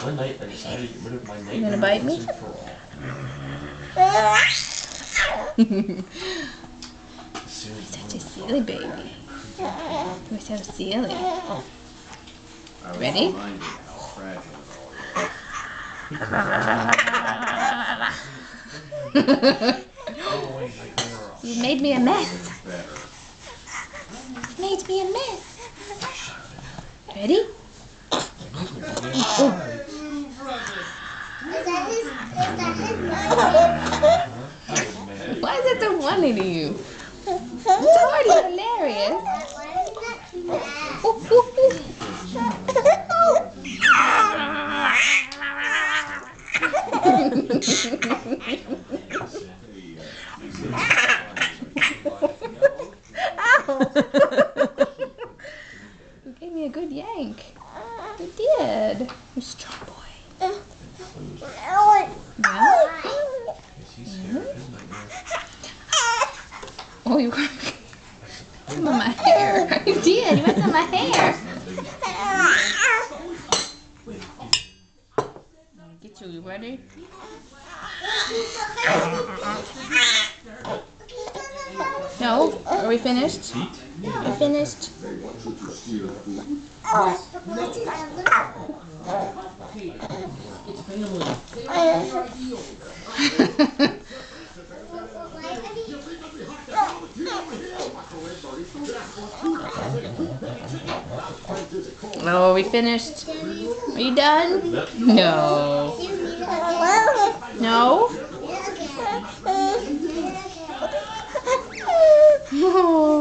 One night I decided to get rid of my night. You gonna bite me? Such a silly baby. You're so silly. Ready? You made me a mess. You made me a mess. Ready? Oh. Why is it so funny to you? It's already hilarious. Ooh, ooh, ooh. You gave me a good yank. You did. You strong boy. Yeah? Oh, you were on my hair. You did. You went on my hair. Get you. You ready? No? Are we finished? We finished? Oh, are we finished? Are you done? No. No? Oh.